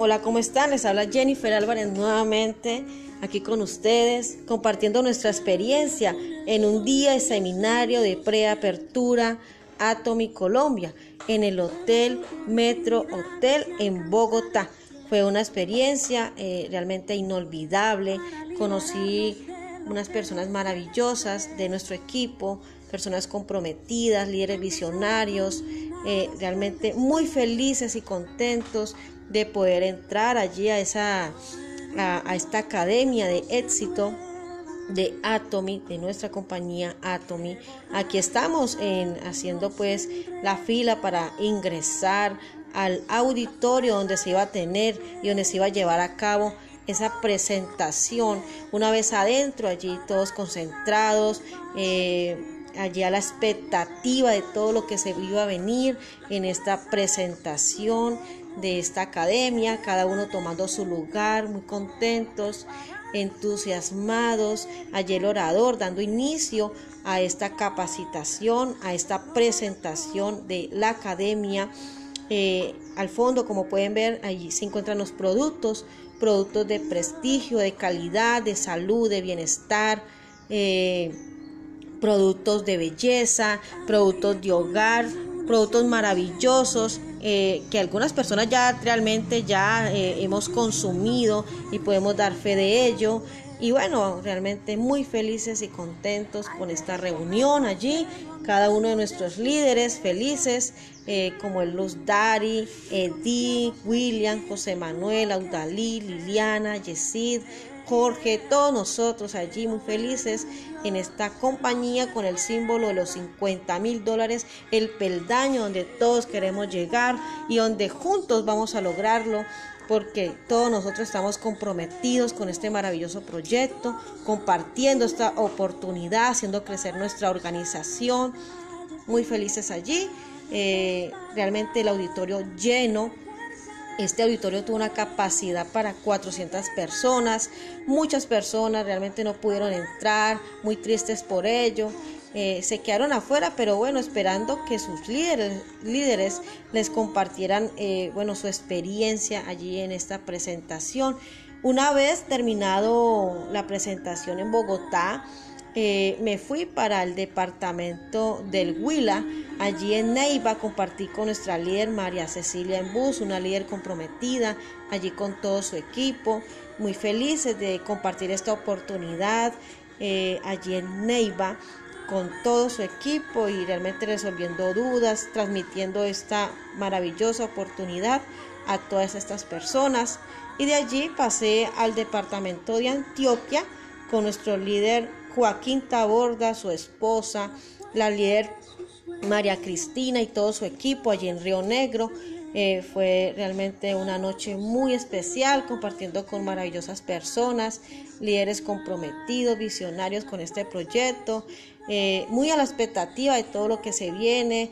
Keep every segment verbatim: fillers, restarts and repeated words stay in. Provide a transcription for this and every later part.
Hola, ¿cómo están? Les habla Jennifer Álvarez nuevamente aquí con ustedes, compartiendo nuestra experiencia en un día de seminario de preapertura Atomy Colombia en el Hotel Metro Hotel en Bogotá. Fue una experiencia eh, realmente inolvidable. Conocí unas personas maravillosas de nuestro equipo, personas comprometidas, líderes visionarios, eh, realmente muy felices y contentos de poder entrar allí a esa a, a esta academia de éxito de Atomy, de nuestra compañía Atomy. Aquí estamos en, haciendo pues la fila para ingresar al auditorio donde se iba a tener y donde se iba a llevar a cabo esa presentación. Una vez adentro, allí todos concentrados, eh, allí a la expectativa de todo lo que se iba a venir en esta presentación de esta academia, cada uno tomando su lugar, muy contentos, entusiasmados. Allí el orador dando inicio a esta capacitación, a esta presentación de la academia. Eh, al fondo, como pueden ver, allí se encuentran los productos, productos de prestigio, de calidad, de salud, de bienestar, eh, productos de belleza, productos de hogar, productos maravillosos eh, que algunas personas ya realmente ya eh, hemos consumido y podemos dar fe de ello. Y bueno, realmente muy felices y contentos con esta reunión allí, cada uno de nuestros líderes felices, eh, como el Luz Dari, Edith, William, José Manuel, Audalí, Liliana, Yesid, Jorge, todos nosotros allí muy felices en esta compañía con el símbolo de los cincuenta mil dólares, el peldaño donde todos queremos llegar y donde juntos vamos a lograrlo, porque todos nosotros estamos comprometidos con este maravilloso proyecto, compartiendo esta oportunidad, haciendo crecer nuestra organización, muy felices allí, eh, realmente el auditorio lleno. Este auditorio tuvo una capacidad para cuatrocientas personas, muchas personas realmente no pudieron entrar, muy tristes por ello, eh, se quedaron afuera, pero bueno, esperando que sus líderes, líderes les compartieran eh, bueno, su experiencia allí en esta presentación. Una vez terminado la presentación en Bogotá, Eh, me fui para el departamento del Huila. Allí en Neiva compartí con nuestra líder María Cecilia Embús, una líder comprometida, allí con todo su equipo, muy felices de compartir esta oportunidad eh, allí en Neiva con todo su equipo y realmente resolviendo dudas, transmitiendo esta maravillosa oportunidad a todas estas personas. Y de allí pasé al departamento de Antioquia con nuestro líder Joaquín Taborda, su esposa, la líder María Cristina y todo su equipo allí en Río Negro. Eh, fue realmente una noche muy especial, compartiendo con maravillosas personas, líderes comprometidos, visionarios con este proyecto, eh, muy a la expectativa de todo lo que se viene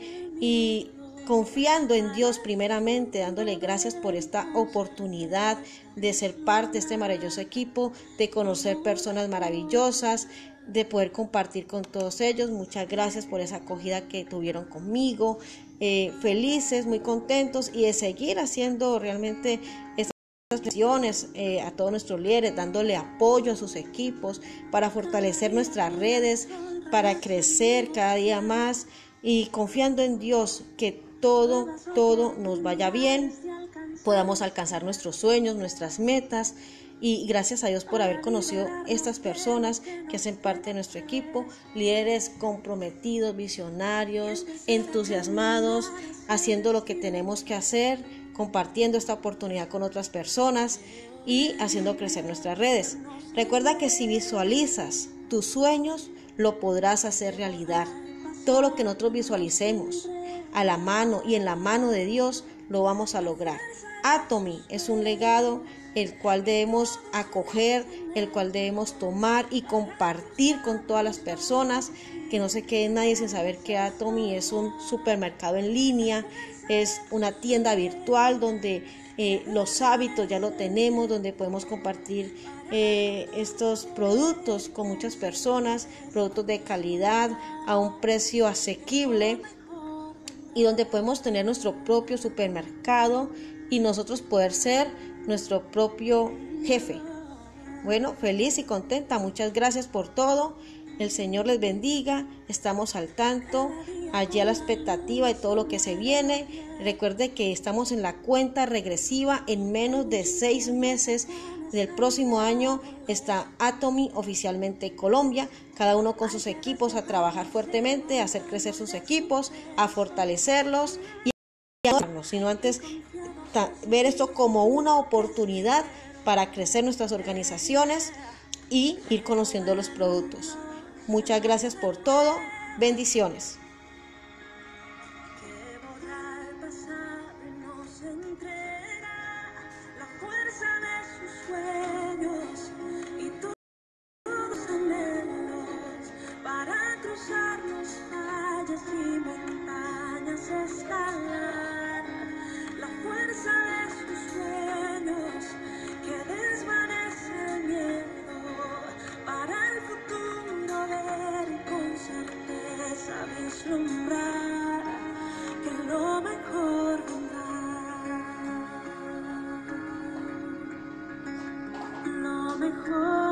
y confiando en Dios primeramente, dándole gracias por esta oportunidad de ser parte de este maravilloso equipo, de conocer personas maravillosas, de poder compartir con todos ellos. Muchas gracias por esa acogida que tuvieron conmigo, eh, felices, muy contentos y de seguir haciendo realmente estas sesiones eh, a todos nuestros líderes, dándole apoyo a sus equipos para fortalecer nuestras redes, para crecer cada día más y confiando en Dios que todo, todo nos vaya bien, podamos alcanzar nuestros sueños, nuestras metas. Y gracias a Dios por haber conocido estas personas que hacen parte de nuestro equipo, líderes comprometidos, visionarios, entusiasmados, haciendo lo que tenemos que hacer, compartiendo esta oportunidad con otras personas y haciendo crecer nuestras redes. Recuerda que si visualizas tus sueños, lo podrás hacer realidad. Todo lo que nosotros visualicemos a la mano y en la mano de Dios, lo vamos a lograr. Atomy es un legado el cual debemos acoger, el cual debemos tomar y compartir con todas las personas, que no se quede nadie sin saber que Atomy es un supermercado en línea, es una tienda virtual donde eh, los hábitos ya lo tenemos, donde podemos compartir eh, estos productos con muchas personas, productos de calidad a un precio asequible y donde podemos tener nuestro propio supermercado y nosotros poder ser nuestro propio jefe. Bueno, feliz y contenta, muchas gracias por todo. El Señor les bendiga, estamos al tanto, allí a la expectativa de todo lo que se viene. Recuerde que estamos en la cuenta regresiva, en menos de seis meses del próximo año está Atomy oficialmente en Colombia, cada uno con sus equipos a trabajar fuertemente, a hacer crecer sus equipos, a fortalecerlos y a ayudarnos, sino antes ver esto como una oportunidad para crecer nuestras organizaciones y ir conociendo los productos. Muchas gracias por todo. Bendiciones. Vislumbrar que lo mejor vendrá, lo mejor.